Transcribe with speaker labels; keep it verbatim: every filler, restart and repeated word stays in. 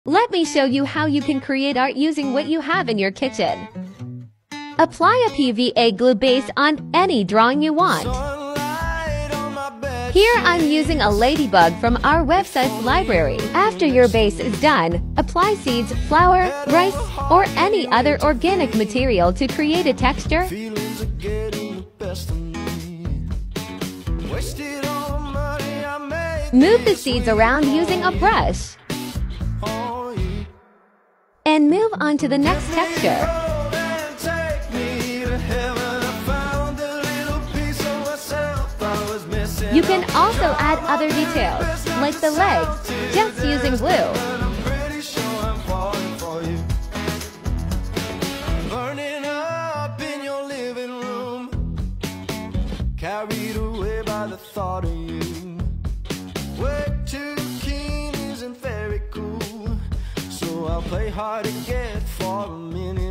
Speaker 1: Let me show you how you can create art using what you have in your kitchen. Apply a P V A glue base on any drawing you want. Here I'm using a ladybug from our website's library. After your base is done, apply seeds, flour, rice, or any other organic material to create a texture. Move the seeds around using a brush. And move on to the next texture. You can also add other details, like the legs, just using glue.
Speaker 2: Burning up in your living room, carried away by the thought of you. Way too keen isn't very cool, so I'll play hard to get for a minute.